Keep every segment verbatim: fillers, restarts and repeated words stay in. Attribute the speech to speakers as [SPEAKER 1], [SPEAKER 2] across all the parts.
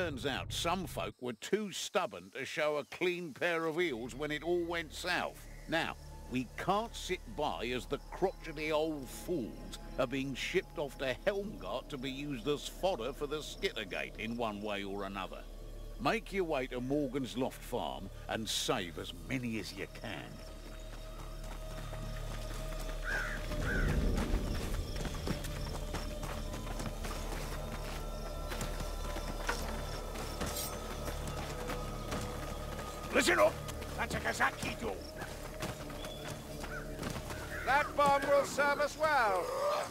[SPEAKER 1] turns out some folk were too stubborn to show a clean pair of heels when it all went south. Now, we can't sit by as the crotchety old fools are being shipped off to Helmgart to be used as fodder for the Skittergate in one way or another. Make your way to Morgan's Loft Farm and save as many as you can.
[SPEAKER 2] Listen up! That's a Kazaki door.
[SPEAKER 3] That bomb will serve us well.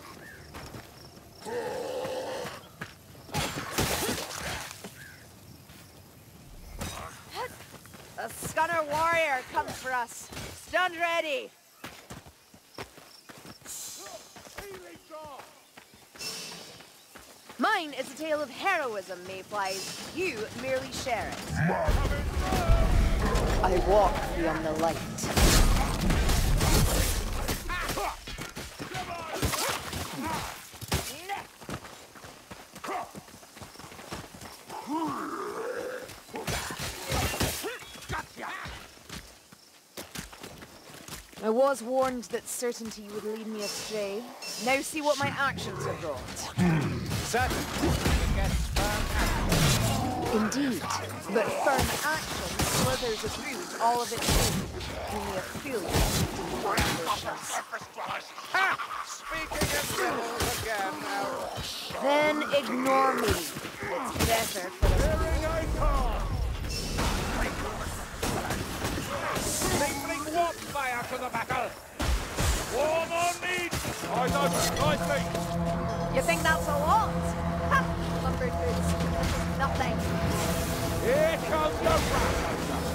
[SPEAKER 4] A Scunner warrior comes for us. Stand ready. Mine is a tale of heroism, Mayflies. You merely share it. I walk beyond the light. I was warned that certainty would lead me astray. Now see what my actions have brought.
[SPEAKER 3] Certainty begets firm action.
[SPEAKER 4] Indeed, but firm action slithers abroad all of its own. Only a fool
[SPEAKER 3] Ha! Speaking of rebels again now.
[SPEAKER 4] Then ignore me. It's better for the...
[SPEAKER 2] Bring warp fire to the battle! Warm on me! I don't like me!
[SPEAKER 4] You think that's a lot? Ha! Lumbered boots. Nothing.
[SPEAKER 2] Here comes the round!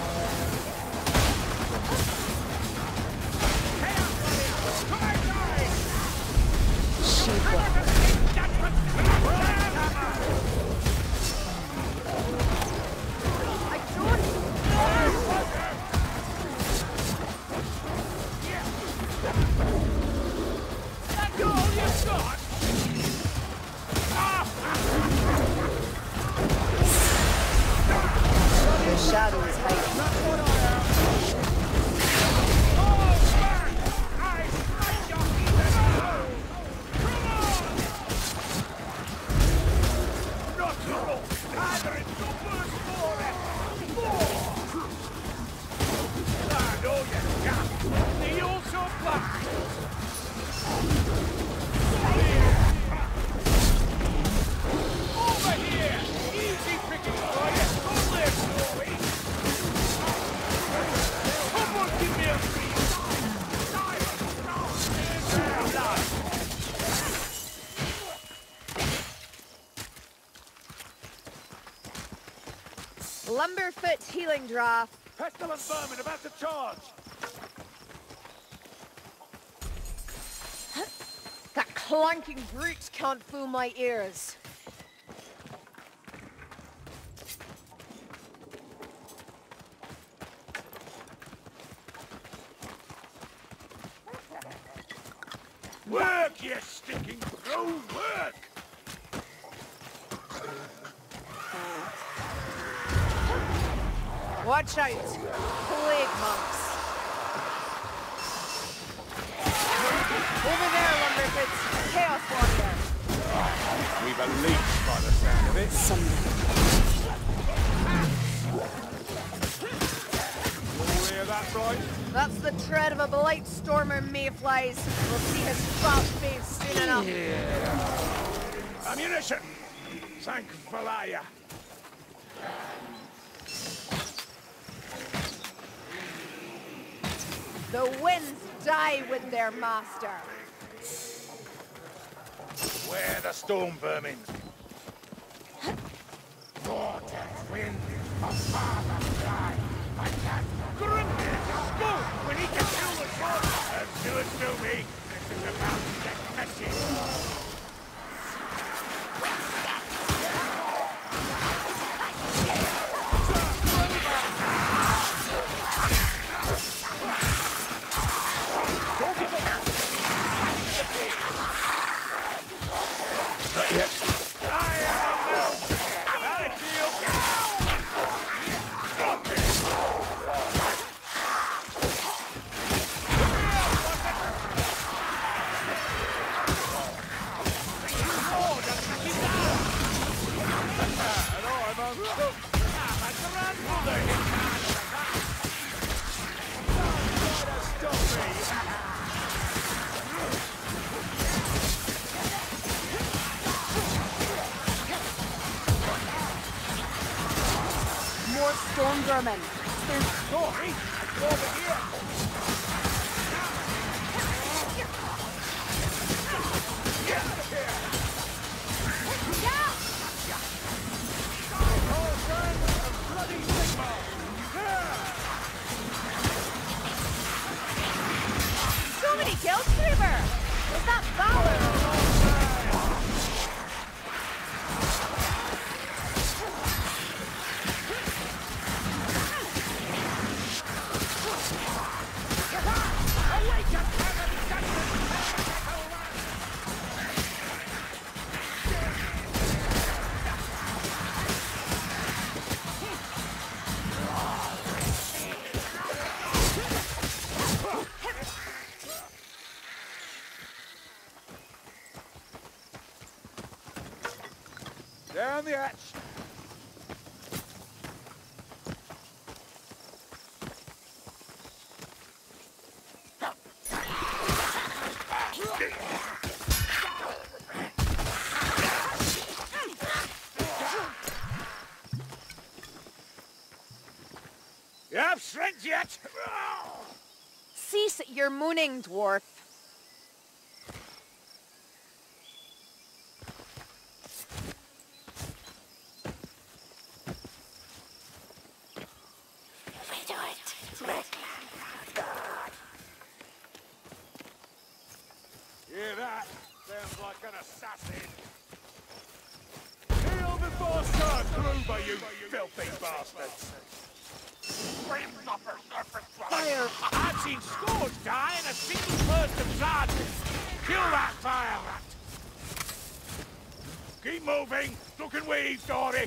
[SPEAKER 4] Lumberfoot healing draft.
[SPEAKER 2] Pestilent vermin about to charge!
[SPEAKER 4] That clanking brute can't fool my ears.
[SPEAKER 2] Work, you stinking crow, work!
[SPEAKER 4] Watch out, plague monks. Over there, Lumberfoots, Chaos Warrior.
[SPEAKER 2] We've a leech by the sound of it. You hear that, right?
[SPEAKER 4] That's the tread of a blight stormer, Mayflies. We'll see his fat face soon enough.
[SPEAKER 2] Yeah. Ammunition! Thank Valaya.
[SPEAKER 4] The winds die with their master.
[SPEAKER 2] Where the storm vermin? Vortex wind, a father fly, I can't. Grundy, go! We need to kill the sword! Let's do it to me! This is about to get messy! Not yet. I am a Ah, my grandmother hit hard like that. Don't try to stop me.
[SPEAKER 4] More storm vermin. There's
[SPEAKER 2] Sorry, over here. Get out of here. Oh, son, a bloody Sigma.
[SPEAKER 4] so many kills, Trevor. Is that Valor?
[SPEAKER 2] Down the hatch. You have strength yet?
[SPEAKER 4] Cease your mooning, dwarf.
[SPEAKER 2] Hear that? Sounds like an assassin. Kneel before Sir Gruber, you filthy bastards!
[SPEAKER 4] Fire!
[SPEAKER 2] I've seen scores die in a single burst of charges. Kill that fire rat! Keep moving! Duck and weave, Dory!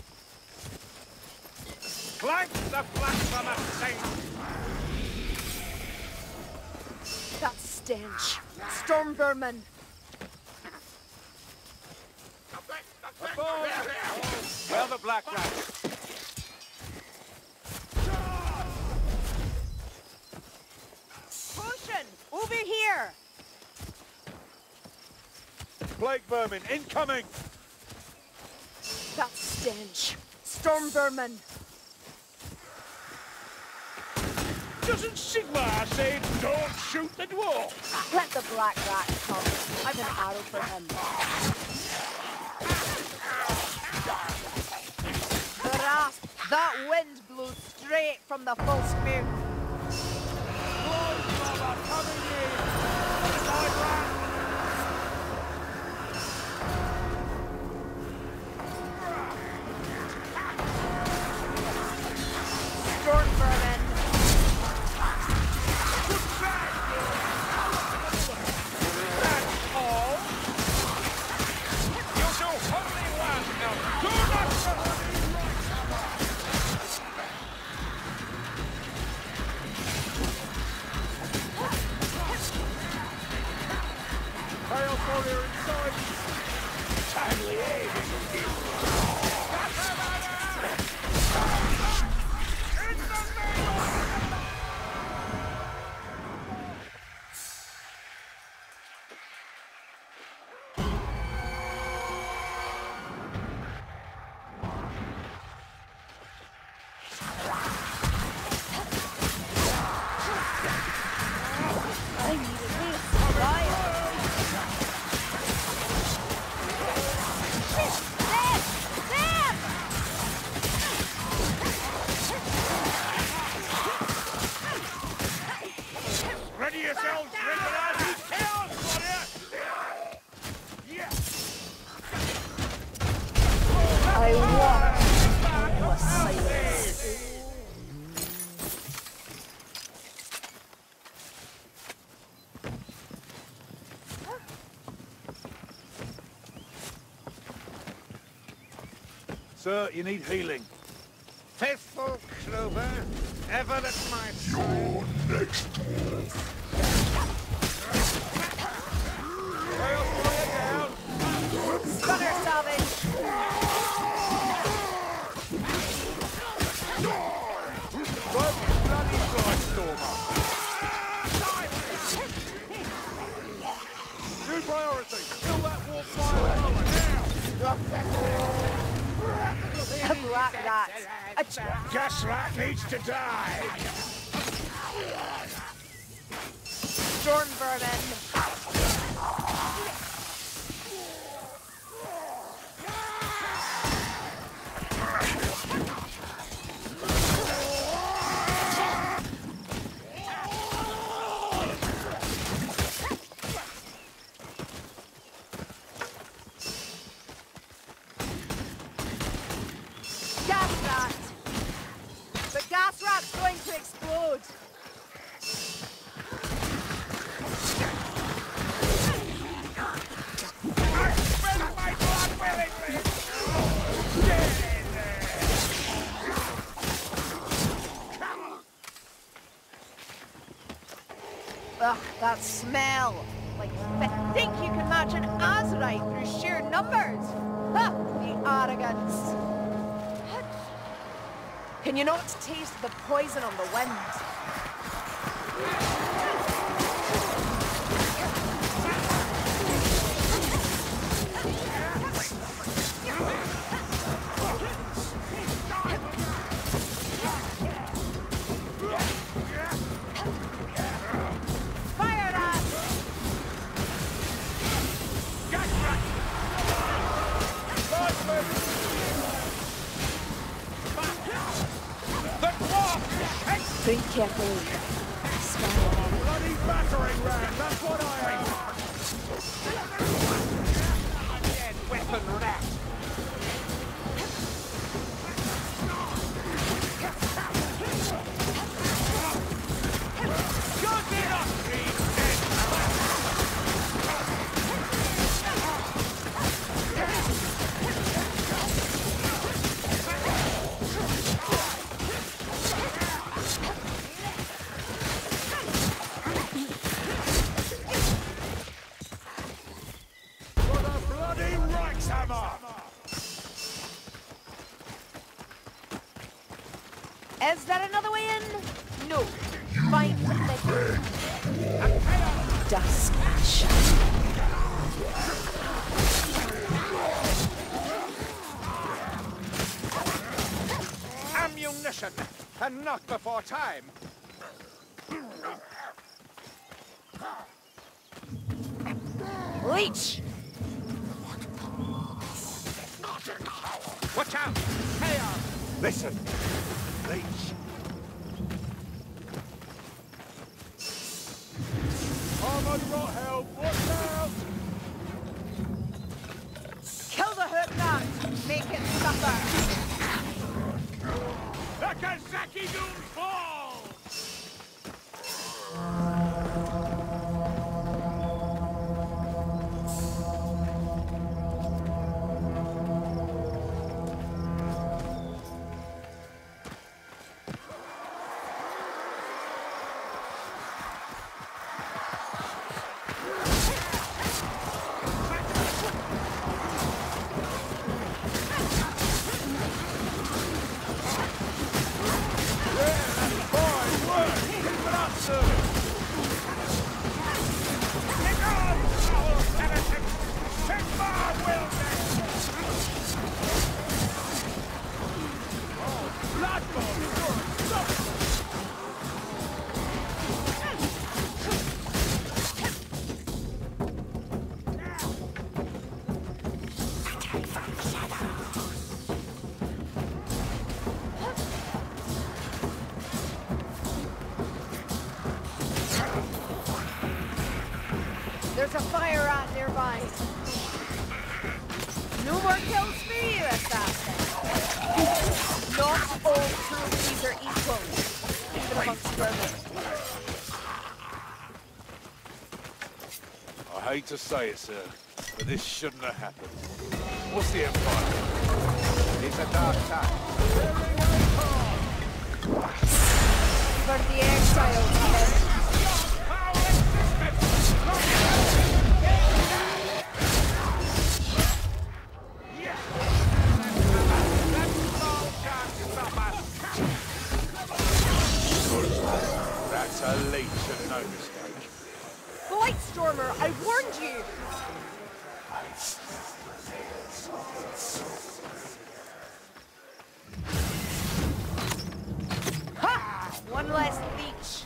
[SPEAKER 2] Clank the blasphemer saint!
[SPEAKER 4] That stench. Storm vermin.
[SPEAKER 3] Well, the black rat.
[SPEAKER 4] Potion! Over here!
[SPEAKER 2] Plague vermin incoming!
[SPEAKER 4] That stench. Storm vermin.
[SPEAKER 2] Doesn't Sigma say don't shoot the dwarf?
[SPEAKER 4] Let the black rat come. I've an arrow for him. Grasp! That wind blew straight from the false moon.
[SPEAKER 2] Blood mother coming in! Side rat!
[SPEAKER 4] Storm vermin.
[SPEAKER 2] Ready yourselves, Ringrad! Chaos, yeah.
[SPEAKER 4] I want endless silence.
[SPEAKER 2] Sir, you need healing.
[SPEAKER 3] Faithful Clover, ever at my side.
[SPEAKER 5] Your next dwarf.
[SPEAKER 4] Stunner salvage. black rat. A ch
[SPEAKER 2] Gas rat needs to die!
[SPEAKER 4] storm vermin. Gas rat! The gas rat's going to explode! Ugh, that smell! Like, I think you can match an azurite through sheer numbers! Ha! The arrogance! Can you not taste the poison on the wind? Fire that! Think carefully. Skyline.
[SPEAKER 2] Bloody battering ram, that's what I am! Dead weapon rat! Good enough, please, dead! For the bloody Reichshammer!
[SPEAKER 4] Is there another way in? No. Find the dusk and shadow.
[SPEAKER 2] Ammunition, and not before time.
[SPEAKER 4] Leech!
[SPEAKER 2] Watch out! Chaos! Listen, Leech. Armored rot help! Watch out!
[SPEAKER 4] Kill the hook rat! Make it suffer!
[SPEAKER 2] The Kazaki Doom falls!
[SPEAKER 4] There's a fire rat nearby. No more kills for you, assassin. Not all trophies are equal, even amongst vermin.
[SPEAKER 6] I hate to say it, sir, but this shouldn't have happened. What's the Empire?
[SPEAKER 2] It's a dark time.
[SPEAKER 4] For the exiles, men.
[SPEAKER 6] That's a leech and no mistake.
[SPEAKER 4] Blightstormer, I warned you! One less leech.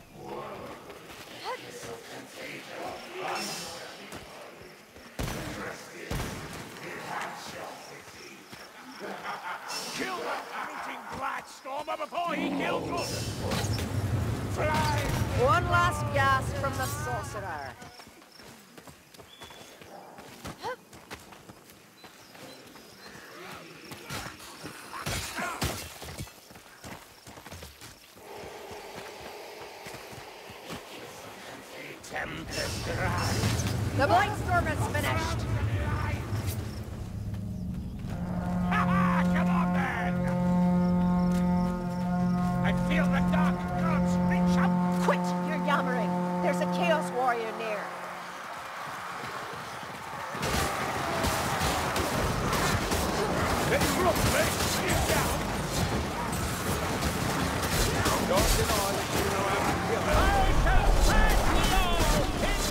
[SPEAKER 2] Kill that rooting Blackstormer before he kills us! Fly!
[SPEAKER 4] One last gasp from the sorcerer.
[SPEAKER 2] Tempest rise!
[SPEAKER 4] The Blightstorm is finished.
[SPEAKER 2] Come on, then! I feel the dark gods reach up!
[SPEAKER 4] Quit your yammering. There's a Chaos Warrior near.
[SPEAKER 2] Let's look, mate! Sit down!
[SPEAKER 6] Don't deny that you know how to kill her.
[SPEAKER 2] I shall smash you all! It's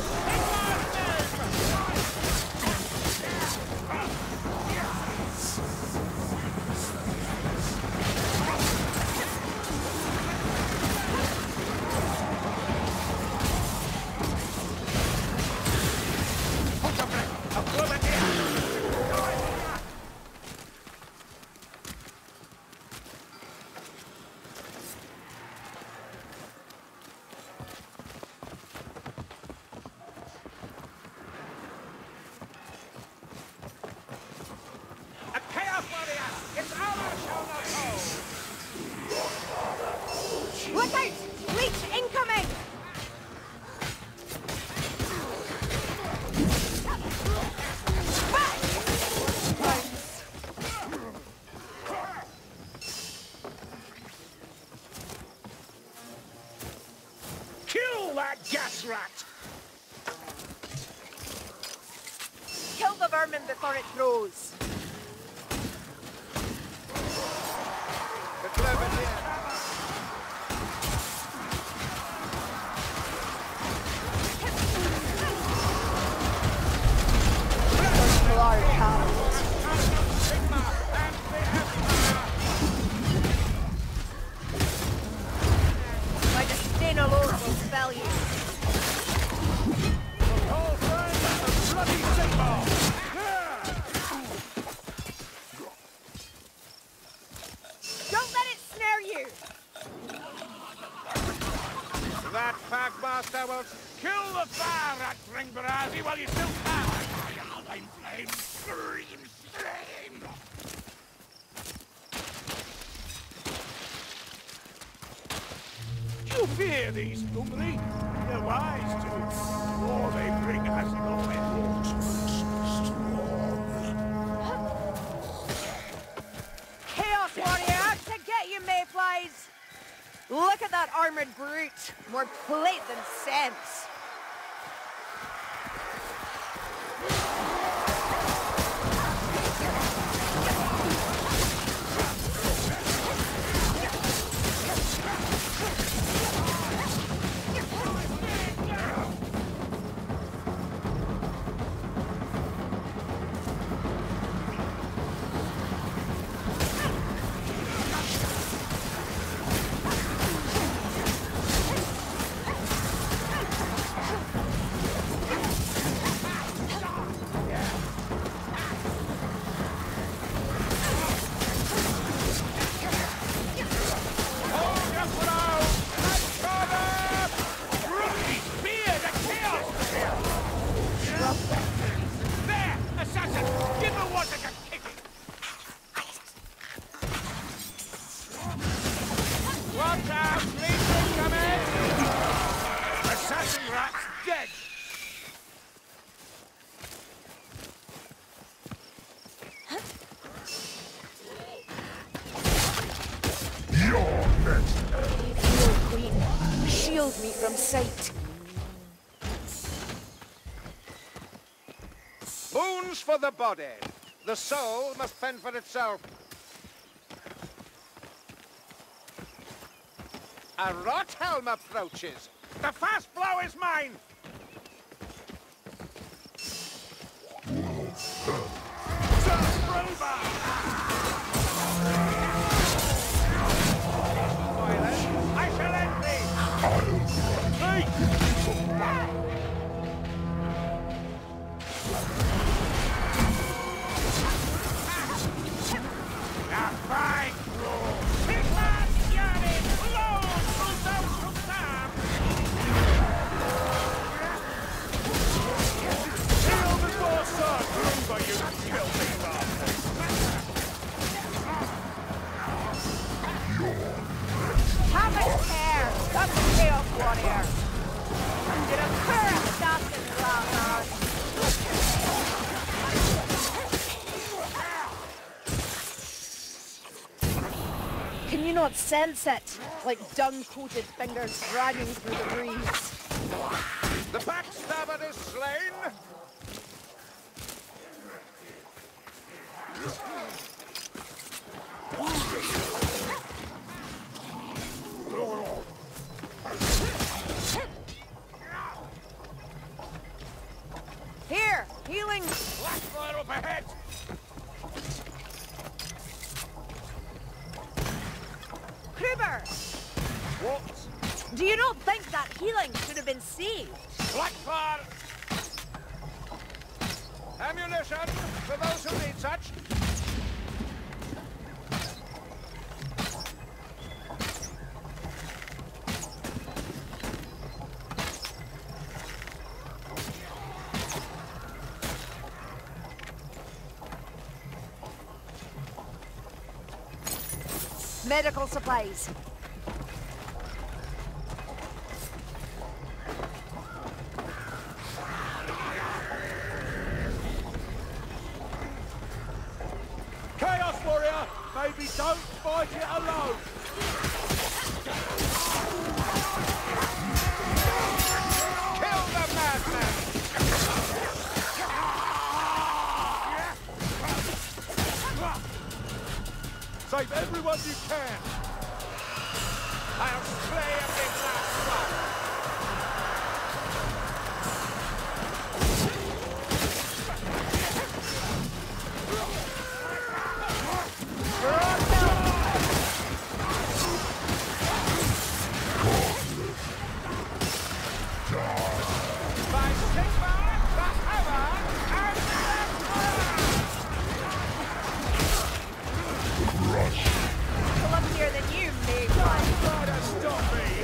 [SPEAKER 4] Look out! Leech incoming!
[SPEAKER 2] kill that gas rat!
[SPEAKER 4] Kill the vermin before it grows.
[SPEAKER 6] The clever here.
[SPEAKER 4] Large hound. My disdain alone will spell you.
[SPEAKER 2] All friends of the bloody Sigmar!
[SPEAKER 4] Don't let it snare you!
[SPEAKER 2] That Fagmaster will kill the fire rat, Ringbarazzi, while you still can! Flame, flame, scream, flame! Do you fear these Umri? They're wise to. Or they bring us no
[SPEAKER 4] Chaos Warrior, out to get you, mayflies! Look at that armored brute! More plate than sense!
[SPEAKER 2] There! Assassin! Give her one that can kick it! Watch out! Legion coming! Assassin rat's dead!
[SPEAKER 5] You're next.
[SPEAKER 4] Heal, Queen. Shield me from sight.
[SPEAKER 3] Boons for the body. The soul must fend for itself. A Rothelm approaches.
[SPEAKER 2] The fast blow is mine! Zagroba! I shall
[SPEAKER 4] Can you not sense it? Like dung-coated fingers dragging through the breeze.
[SPEAKER 3] The backstabber is slain!
[SPEAKER 4] Here! Healing!
[SPEAKER 2] Blackfire up ahead!
[SPEAKER 4] Kruber!
[SPEAKER 3] What?
[SPEAKER 4] Do you not think that healing should have been saved?
[SPEAKER 2] Blackfire!
[SPEAKER 3] Ammunition for those who need such.
[SPEAKER 4] Medical supplies.
[SPEAKER 2] Chaos Warrior! Maybe don't fight it alone!
[SPEAKER 3] Kill the madman!
[SPEAKER 2] Save everyone you can!
[SPEAKER 3] I'll slay a big last one! By Sigmar, the Hammer, and the
[SPEAKER 4] Luckier than you, big one.
[SPEAKER 2] Try to stop me!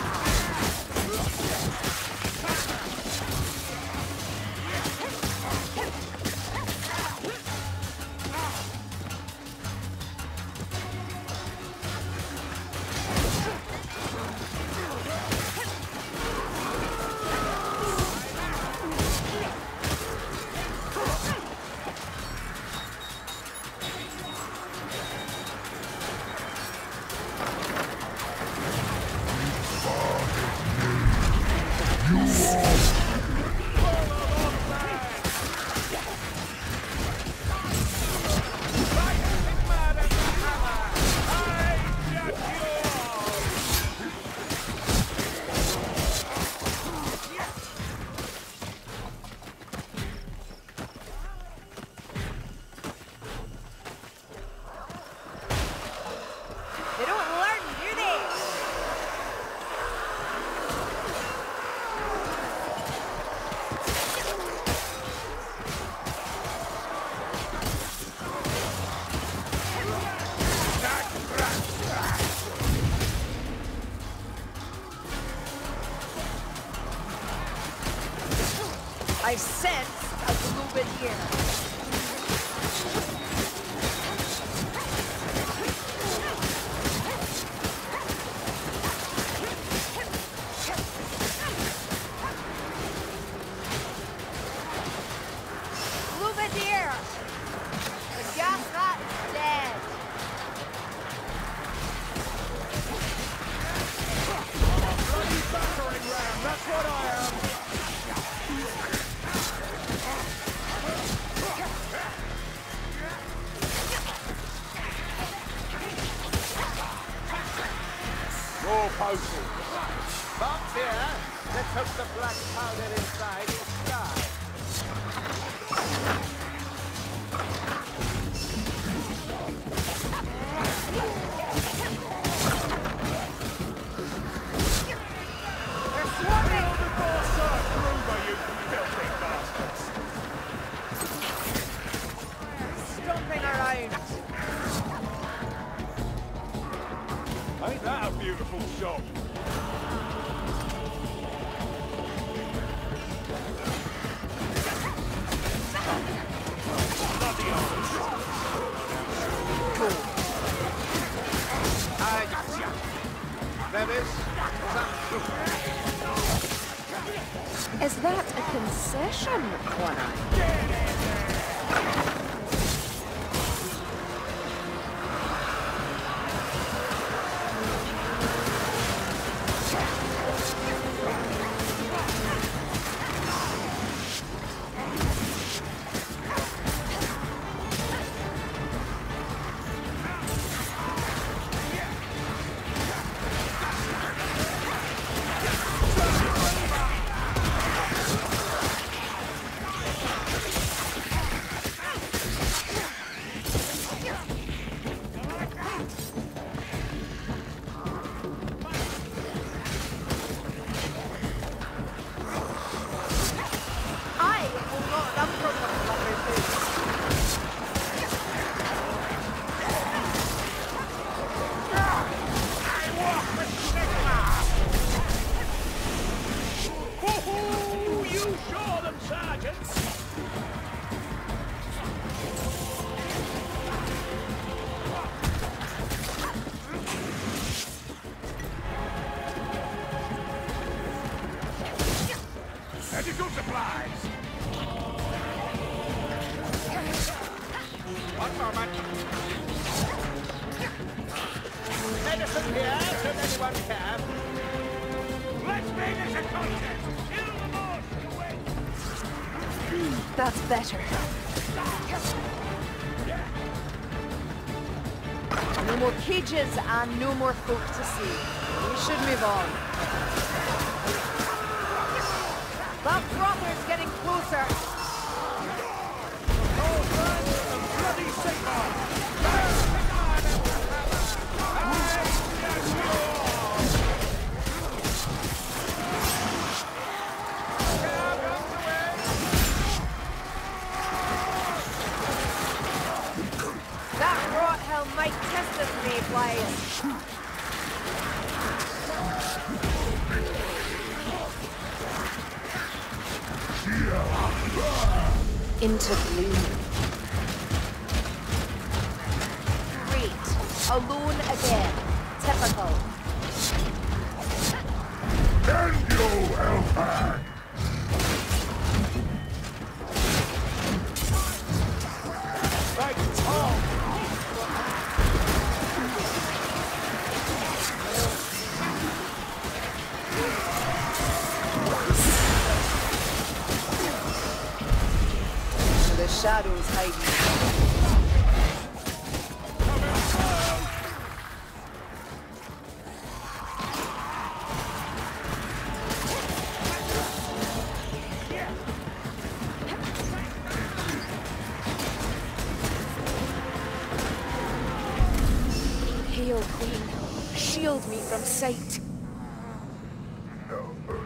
[SPEAKER 4] They don't learn, do they? I sense a Glubineer. Glubineer! The gas rat is dead.
[SPEAKER 2] Bloody battering ram, that's what I am! More potion.
[SPEAKER 3] But here, let's hope the black powder inside is sky.
[SPEAKER 4] They're swarming!
[SPEAKER 2] The boss are Kruber, you filthy bastards!
[SPEAKER 4] Stomping around.
[SPEAKER 2] Ain't that a beautiful shot? Bloody arms!
[SPEAKER 3] I got you. There is some...
[SPEAKER 4] Is that a concession, Connor?
[SPEAKER 2] flies! One moment.
[SPEAKER 3] Medicine here, should anyone care.
[SPEAKER 2] Let's make this a contest! Kill the boss! Wait!
[SPEAKER 4] That's better. No more cages and no more folk to see. We should move on. That Throther's getting closer.
[SPEAKER 2] Bloody Sigmar!
[SPEAKER 4] That rot hell might test us, Mayflies. Into gloom. Great. Alone again. Typical.
[SPEAKER 5] And you, Elfhag!
[SPEAKER 2] Right, Tom!
[SPEAKER 4] The shadows hiding. Hail, Queen. Shield me from sight.